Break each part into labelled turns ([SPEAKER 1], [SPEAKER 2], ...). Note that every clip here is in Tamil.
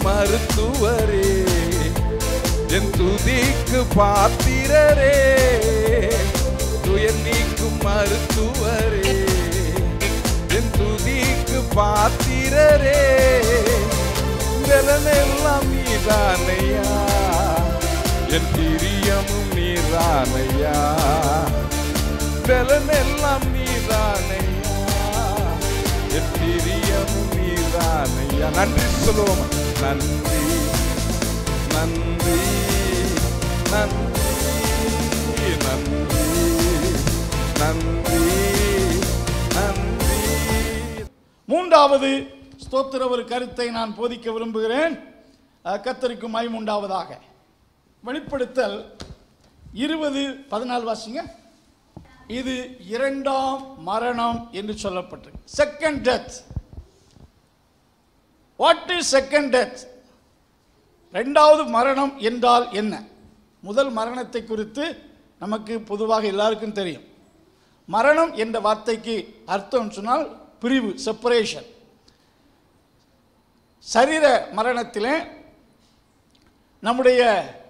[SPEAKER 1] மருத்துவரே, என் துதிக்கு பாத்திரரே, துயர் நீக்கும் மருத்துவரே, என் துதிக்கு பாத்திரரே, பலனெல்லாம் நீதானையா, என் பிரியமும் நீதானையா, பலனெல்லாம் நீதானையா, என் பிரியமும் நீதானையா. நன்றி சொல்லுவோம். நன்றி நன்றி நன்றி நன்றி நன்றி நன்றி.
[SPEAKER 2] மூன்றாவது ஸ்தோத்திர ஒரு கருத்தை நான் போதிக்க விரும்புகிறேன். கர்த்தருக்கு மகிமை உண்டாவதாக. வெளிப்படுத்தல் 20:14 வாசிங்க. இது இரண்டாம் மரணம் என்று சொல்லப்பட்டிருக்கு. Second death. What is second death? இரண்டாவது மரணம் என்றால் என்ன? முதல் மரணத்தை குறித்து நமக்கு பொதுவாக எல்லாருக்கும் தெரியும். மரணம் என்ற வார்த்தைக்கு அர்த்தம் சொன்னால் பிரிவு, செப்பரேஷன். சரீர மரணத்திலே நம்முடைய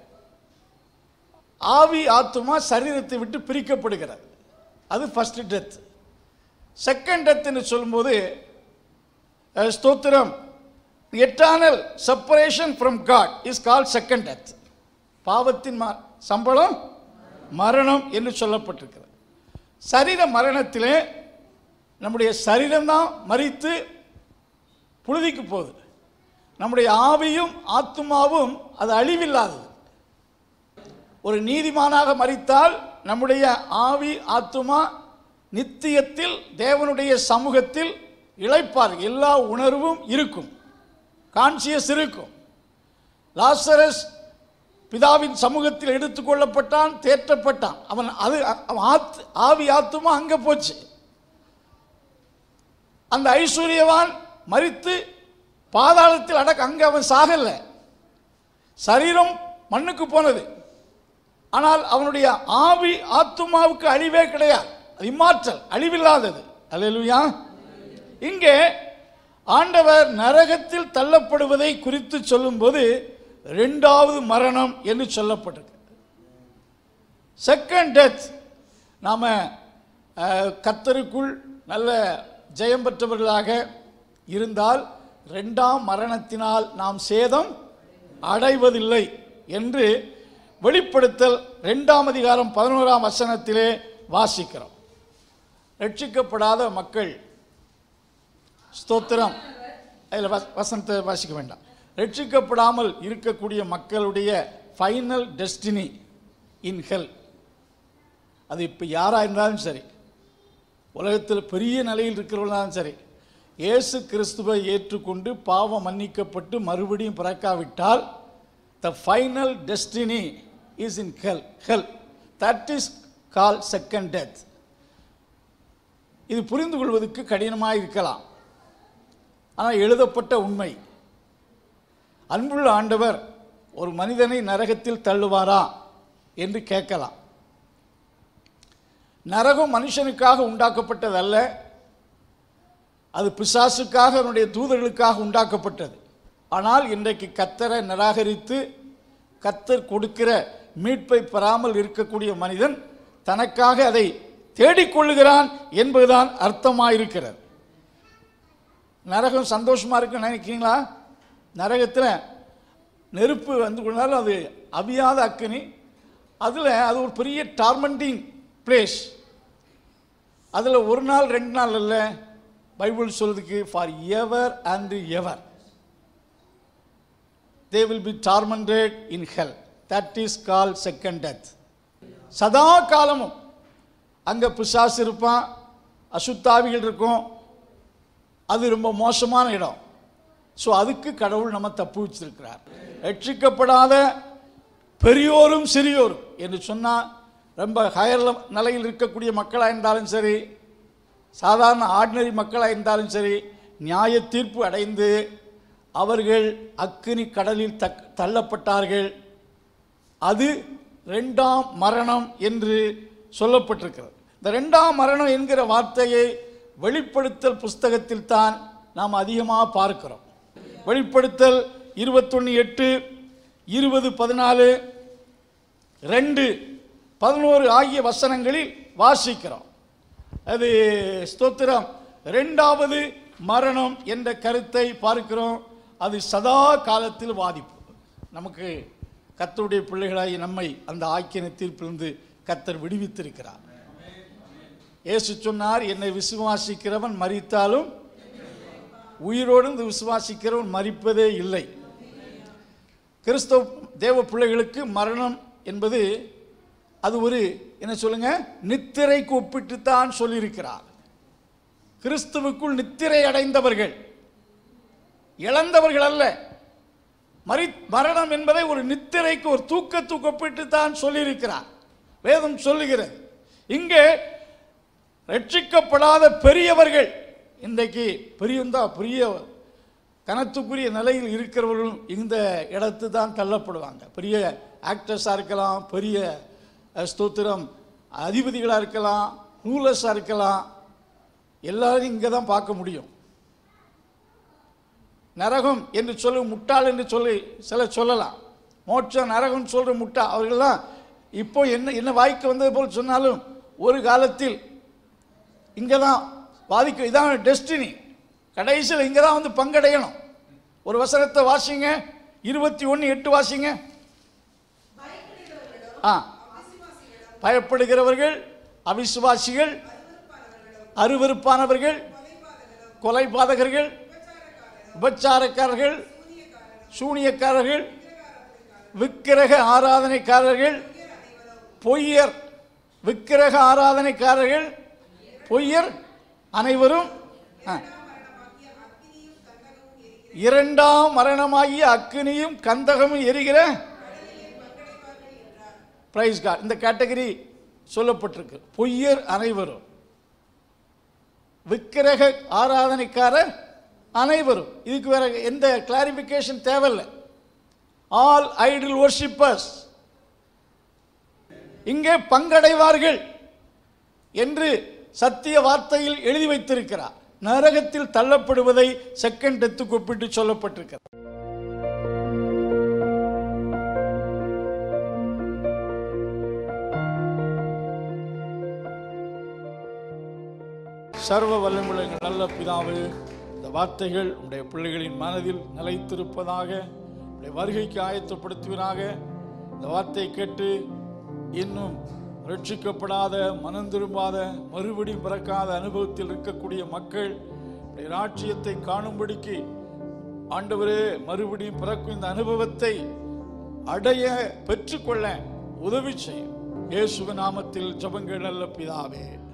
[SPEAKER 2] ஆவி ஆத்துமா சரீரத்தை விட்டு பிரிக்கப்படுகிறது. அது ஃபர்ஸ்ட் டெத். செகண்ட் டெத் என்று சொல்லும்போது ஸ்தோத்திரம், eternal separation from God is called second death. பாவத்தின் சம்பளம் மரணம் என்று சொல்லப்பட்டிருக்கிறது. சரீர மரணத்திலே நம்முடைய சரீரம்தான் மரித்து புழுதிக்கு போகுது. நம்முடைய ஆவியும் ஆத்துமாவும் அது அழிவில்லாதது. ஒரு நீதிமானாக மரித்தால் நம்முடைய ஆவி ஆத்துமா நித்தியத்தில் தேவனுடைய சமூகத்தில் இளைப்பார். எல்லா உணர்வும் இருக்கும், கான்சியஸ் இருக்கும். லாசரஸ் பிதாவின் சமூகத்தில் எடுத்துக்கொள்ளப்பட்டான், தேற்றப்பட்டான். அவன் ஆவி ஆத்துமா அங்கே போச்சு. அந்த ஐஸ்வர்யவான் மரித்து பாதாளத்தில் அங்கே அவன் சாகல, சரீரம் மண்ணுக்கு போனது. ஆனால் அவனுடைய ஆவி ஆத்துமாவுக்கு அழிவே கிடையாது. இம்மாற்றல், அழிவில்லாதது. அல்லேலூயா. இங்கே ஆண்டவர் நரகத்தில் தள்ளப்படுவதை குறித்து சொல்லும்போது இரண்டாவது மரணம் என்று சொல்லப்பட்டிருக்கு. Second death. நாம் கர்த்தருக்குள் நல்ல ஜெயம் பெற்றவர்களாக இருந்தால் இரண்டாம் மரணத்தினால் நாம் சேதம் அடைவதில்லை என்று வெளிப்படுத்தல் 2:11 வாசிக்கிறோம். ரட்சிக்கப்படாத மக்கள், ஸ்தோத்திரம், அதில் வசனத்தை வாசிக்க வேண்டாம். ரட்சிக்கப்படாமல் இருக்கக்கூடிய மக்களுடைய ஃபைனல் டெஸ்டினி இன் ஹெல். அது இப்போ யாராக இருந்தாலும் சரி, உலகத்தில் பெரிய நிலையில் இருக்கிறவர்களாலும் சரி, இயேசு கிறிஸ்துவை ஏற்றுக்கொண்டு பாவம் மன்னிக்கப்பட்டு மறுபடியும் பிறக்காவிட்டால் the final destiny is in hell. That is called second death. இது புரிந்து கொள்வதற்கு கடினமாக இருக்கலாம், ஆனால் எழுதப்பட்ட உண்மை. அன்புள்ள ஆண்டவர் ஒரு மனிதனை நரகத்தில் தள்ளுவாரா என்று கேட்கலாம். நரகம் மனுஷனுக்காக உண்டாக்கப்பட்டதல்ல, அது பிசாசுக்காக, அவனுடைய தூதர்களுக்காக உண்டாக்கப்பட்டது. ஆனால் இன்றைக்கு கர்த்தரை நிராகரித்து கர்த்தர் கொடுக்கிற மீட்பை பெறாமல் இருக்கக்கூடிய மனிதன் தனக்காக அதை தேடிக்கொள்ளுகிறான் என்பதுதான் அர்த்தமாயிருக்கிறது. நரகம் சந்தோஷமாக இருக்குன்னு நினைக்கிறீங்களா? நரகத்தில் நெருப்பு வந்து கொண்டாலும் அது அவியாத அக்கினி. அதில் அது ஒரு பெரிய டார்மெண்டிங் பிளேஸ். அதில் ஒரு நாள் 2 நாள் இல்லை, பைபிள் சொல்றதுக்கு for ever and ever they will be tormented in hell. That is called second death. சதா காலமும் அங்கே பிசாசு இருப்பான், அசுத்தாவிகள் இருக்கும். அது ரொம்ப மோசமான இடம். ஸோ அதுக்கு கடவுள் நம்ம தப்பு வச்சிருக்கிறார். ரட்சிக்கப்படாத பெரியோரும் சிறியோரும் என்று சொன்னால் ரொம்ப ஹயர் நிலையில் இருக்கக்கூடிய மக்களாக இருந்தாலும் சரி, சாதாரண ஆர்டினரி மக்களாக இருந்தாலும் சரி, நியாய தீர்ப்பு அடைந்து அவர்கள் அக்கினி கடலில் தள்ளப்பட்டார்கள். அது இரண்டாம் மரணம் என்று சொல்லப்பட்டிருக்கிறது. இந்த இரண்டாம் மரணம் என்கிற வார்த்தையை வெளிப்படுத்தல் புஸ்தகத்தில் தான் நாம் அதிகமாக பார்க்கிறோம். வெளிப்படுத்தல் 21:8, 20:14, 2:11 ஆகிய வசனங்களில் வாசிக்கிறோம். அது ஸ்தோத்திரம். இரண்டாவது மரணம் என்ற கருத்தை பார்க்கிறோம். அது சதா காலத்தில் பாதிப்பு. நமக்கு கர்த்தருடைய பிள்ளைகளாகி நம்மை அந்த ஆக்கின தீர்ப்பிலிருந்து கர்த்தர் விடுவித்திருக்கிறார். இயேசு சொன்னார், என்னை விசுவாசிக்கிறவன் மரித்தாலும் உயிரோடு விசுவாசிக்கிறவன் மரிப்பதே இல்லை. கிறிஸ்தவ தேவ பிள்ளைகளுக்கு மரணம் என்பது அது ஒரு என்ன சொல்லுங்க, நித்திரைக்கு ஒப்பிட்டுத்தான் சொல்லியிருக்கிறார். கிறிஸ்துவுக்குள் நித்திரை அடைந்தவர்கள், இழந்தவர்கள் அல்ல. மரணம் என்பதை ஒரு நித்திரைக்கு, ஒரு தூக்கத்துக்கு ஒப்பிட்டுத்தான் சொல்லியிருக்கிறார். வேதம் சொல்லுகிறது. இங்கே ரட்சிக்கப்படாத பெரியவர்கள், இன்றைக்கு பெரிய கனத்துக்குரிய நிலையில் இருக்கிறவர்களும் இந்த இடத்து தான் தள்ளப்படுவாங்க. பெரிய ஆக்டர்ஸாக இருக்கலாம், பெரிய ஸ்தோத்திரம் அதிபதிகளாக இருக்கலாம், ரூலர்ஸாக இருக்கலாம், எல்லாரும் இங்கே தான் பார்க்க முடியும். நரகம் என்று சொல்லி முட்டாள் என்று சொல்லி சிலர் சொல்லலாம். மோட்சம் நரகம் சொல்கிற முட்டா அவர்கள்லாம் இப்போ என்ன வாய்க்கு வந்தது போல் சொன்னாலும் ஒரு காலத்தில் இங்கே தான் பாதிக்கும். இதான் டெஸ்டினி. கடைசியில் இங்கே தான் வந்து பங்கடையணும். ஒரு வசனத்தை வாசிங்க, 21:8 வாசிங்க. பயப்படுகிறவர்கள், அவிசுவாசிகள், அருவருப்பானவர்கள், கொலைபாதகர்கள், விபச்சாரக்காரர்கள், சூனியக்காரர்கள், விக்கிரக ஆராதனைக்காரர்கள், பொய்யர், விக்கிரக ஆராதனைக்காரர்கள், பொய்யர் அனைவரும் இரண்டாம் மரணமாகிய அக்கினியும் கந்தகமும் எரிகிற பிரைஸ் காட். இந்த கேட்டகரி சொல்லப்பட்டிருக்கு. பொய்யர் அனைவரும், விக்கிரக ஆராதனைக்காரர் அனைவரும். இதுக்கு வேற எந்த கிளாரிபிகேஷன் தேவையில்லை. ஆல் ஐடல் வர்ஷிப்பர்ஸ் இங்கே பங்கடைவார்கள் என்று சத்திய வார்த்தையில் எழுதி வைத்திருக்கிறார். நரகத்தில் தள்ளப்படுவதை செகண்ட் டெத்துக்கு ஒப்பிட்டு சொல்லப்பட்டிருக்கிறது. சர்வ வல்லமையுள்ள நல்ல பிதாவே, இந்த வார்த்தைகள் உடைய பிள்ளைகளின் மனதில் நிலைத்திருப்பதாக, உடைய வருகைக்கு ஆயத்தப்படுத்துவதாக. இந்த வார்த்தையை கேட்டு இன்னும் ரட்சிக்கப்படாத, மனம் திரும்பாத, மறுபடியும் பிறக்காத அனுபவத்தில் இருக்கக்கூடிய மக்கள் உடைய ராஜ்யத்தை காணும்படிக்கு ஆண்டவரே மறுபடியும் பிறக்கும் இந்த அனுபவத்தை அடைய பெற்றுக்கொள்ள உதவி செய்யும். இயேசுவின் நாமத்தில் ஜெபங்கள் நல்ல பிதாவே.